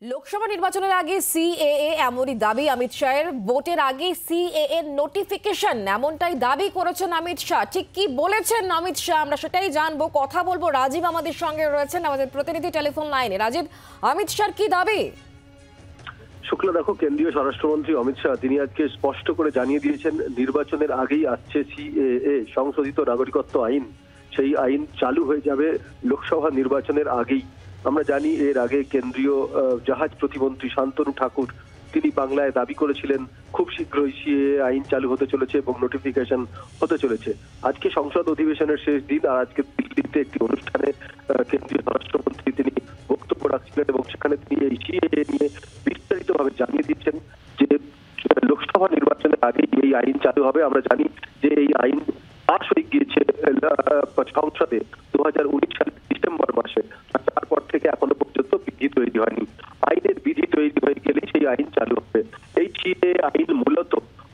লোকসভা নির্বাচনের আগে সিএএ এমনই দাবি অমিত শাহের। ভোটের আগে সিএএ নোটিফিকেশন এমনটাই দাবি করেছেন অমিত শাহ। ঠিক কি বলেছেন অমিত শাহ আমরা সেটাই জানবো, কথা বলবো। রাজীব আমাদের সঙ্গে রয়েছেন, আমাদের প্রতিনিধি টেলিফোন লাইনে। রাজীব, অমিত শাহর কি দাবি? শুক্লা, দেখো, কেন্দ্রীয় স্বরাষ্ট্রমন্ত্রী অমিত শাহ তিনি আজকে স্পষ্ট করে জানিয়ে দিয়েছেন নির্বাচনের আগেই আসছে সিএএ সংশোধিত নাগরিকত্ব আইন। সেই আইন চালু হয়ে যাবে লোকসভা নির্বাচনের আগেই। আমরা জানি এর আগে কেন্দ্রীয় জাহাজ প্রতিমন্ত্রী শান্তনু ঠাকুর তিনি বাংলায় দাবি করেছিলেন খুব শীঘ্রই সিএএ আইন চালু হতে চলেছে এবং নোটিফিকেশন হতে চলেছে। আজকে সংসদ অধিবেশনের শেষ দিন, আর আজকে দিল্লিতে একটি অনুষ্ঠানে কেন্দ্রীয় স্বরাষ্ট্রমন্ত্রী তিনি বক্তব্য রাখছিলেন এবং সেখানে তিনি এই সিএএ নিয়ে বিস্তারিতভাবে জানিয়ে দিচ্ছেন যে লোকসভা নির্বাচনের আগেই এই আইন চালু হবে। আমরা জানি যে এই আইন পাস হয়ে গিয়েছে সংসদে 2019 সালের ডিসেম্বর মাসে, তারপর থেকে এখনো পর্যন্ত বিধি তৈরি হয়নি। আইনের বিধি তৈরি হয়ে গেলেই সেই আইন চালু হবে। এই সিএএ আইন মূলত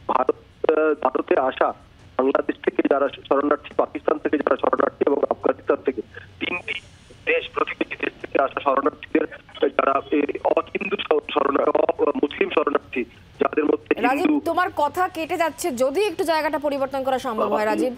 ভারতে আসা বাংলাদেশ থেকে যারা শরণার্থী, পাকিস্তান থেকে যারা শরণার্থী এবং আফগানিস্তান থেকে তিনটি দেশ, প্রতিবেশী দেশ থেকে আসা শরণার্থীদের যারা অহিন্দু মুসলিম শরণার্থী, যাদের মধ্যে রাজীব তোমার কথা কেটে যাচ্ছে, যদি একটু জায়গাটা পরিবর্তন করা সম্ভব হয়। রাজীব,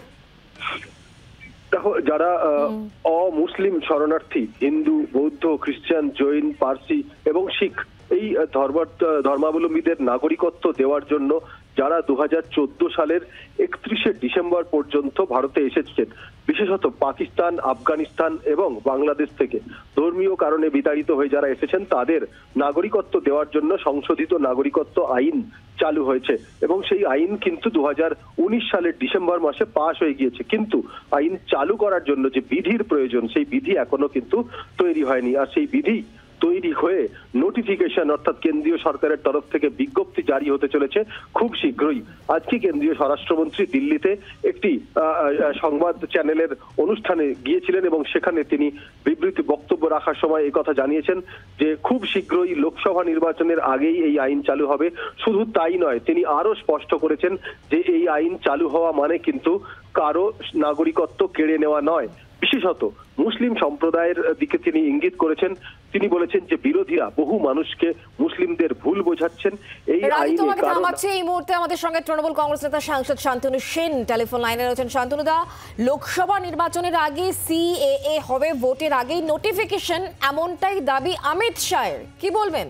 দেখো, যারা অমুসলিম শরণার্থী, হিন্দু, বৌদ্ধ, খ্রিস্টান, জৈন, পার্সি এবং শিখ, এই ধর্মাবলম্বীদের নাগরিকত্ব দেওয়ার জন্য যারা 2014 সালের 31শে ডিসেম্বর পর্যন্ত ভারতে এসেছেন, বিশেষত পাকিস্তান, আফগানিস্তান এবং বাংলাদেশ থেকে ধর্মীয় কারণে বিতাড়িত হয়ে যারা এসেছেন, তাদের নাগরিকত্ব দেওয়ার জন্য সংশোধিত নাগরিকত্ব আইন চালু হয়েছে এবং সেই আইন কিন্তু 2019 সালের ডিসেম্বর মাসে পাশ হয়ে গিয়েছে। কিন্তু আইন চালু করার জন্য যে বিধির প্রয়োজন, সেই বিধি এখনো কিন্তু তৈরি হয়নি। আর সেই বিধি তৈরি হয়ে নোটিফিকেশন অর্থাৎ কেন্দ্রীয় সরকারের তরফ থেকে বিজ্ঞপ্তি জারি হতে চলেছে খুব শীঘ্রই। আজকে কেন্দ্রীয় স্বরাষ্ট্রমন্ত্রী দিল্লিতে একটি সংবাদ চ্যানেলের অনুষ্ঠানে গিয়েছিলেন এবং সেখানে তিনি বিবৃতি বক্তব্য রাখার সময় এই কথা জানিয়েছেন যে খুব শীঘ্রই লোকসভা নির্বাচনের আগেই এই আইন চালু হবে। শুধু তাই নয়, তিনি আরো স্পষ্ট করেছেন যে এই আইন চালু হওয়া মানে কিন্তু কারো নাগরিকত্ব কেড়ে নেওয়া নয়। বিশেষত মুসলিম সম্প্রদায়ের দিকে তিনি ইঙ্গিত করেছেন। তিনি বলেছেন যে বিরোধীরা বহু মানুষকে মুসলিমদের ভুল বোঝাচ্ছেন। এই এই মুহূর্তে আমাদের সঙ্গে তৃণমূল কংগ্রেস নেতা সাংসদ শান্তনু সেন টেলিফোন লাইনে রয়েছেন। শান্তনু দা, লোকসভা নির্বাচনের আগে সিএএ হবে, ভোটের আগেই নোটিফিকেশন, এমনটাই দাবি অমিত শাহের, কি বলবেন?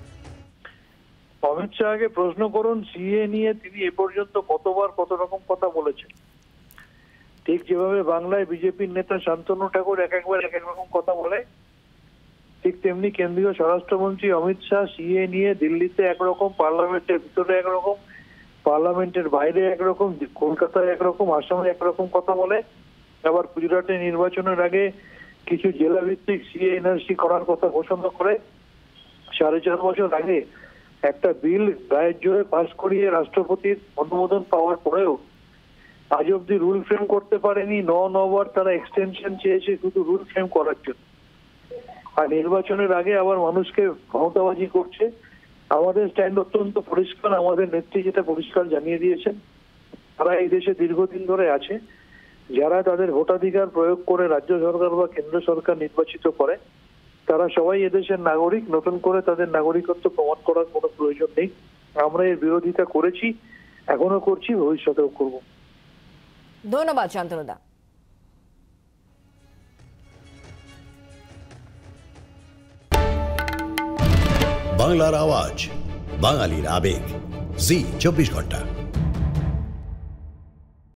অমিত শাহকে প্রশ্ন করুন সিএ নিয়ে তিনি এ পর্যন্ত কতবার কত রকম কথা বলেছেন। ঠিক যেভাবে বাংলায় বিজেপির নেতা শান্তনু ঠাকুর একবার এক এক রকম কথা বলে, ঠিক তেমনি কেন্দ্রীয় স্বরাষ্ট্রমন্ত্রী অমিত শাহ সিএ নিয়ে দিল্লিতে একরকম, পার্লামেন্টের ভিতরে একরকম, পার্লামেন্টের বাইরে একরকম, কলকাতায় একরকম, আসামে একরকম কথা বলে। আবার গুজরাটে নির্বাচনের আগে কিছু জেলা ভিত্তিক সিএ এনআরসি করার কথা ঘোষণা করে 4.5 বছর আগে একটা বিল গায়ের জোরে পাস করিয়ে রাষ্ট্রপতির অনুমোদন পাওয়ার পরেও আজ অব্দি রুল ফ্রেম করতে পারেনি। 9 বার তারা এক্সটেনশন চেয়েছে শুধু রুল ফ্রেম করার জন্য। আর নির্বাচনের আগে আবার মানুষকে ক্ষমতাবাজি করছে। আমাদের স্ট্যান্ড অত্যন্ত পরিষ্কার, আমাদের নেত্রী যেটা পরিষ্কার জানিয়ে দিয়েছেন, তারা এই দেশে দীর্ঘদিন ধরে আছে। যারা তাদের ভোটাধিকার প্রয়োগ করে রাজ্য সরকার বা কেন্দ্র সরকার নির্বাচিত করে, তারা সবাই এদেশের নাগরিক। নতুন করে তাদের নাগরিকত্ব প্রমাণ করার কোনো প্রয়োজন নেই। আমরা এর বিরোধিতা করেছি, এখনো করছি, ভবিষ্যতেও করব। ধন্যবাদ শান্তনু দা। বাংলার আওয়াজ, বাঙালির আবেগ, জি 24 ঘন্টা।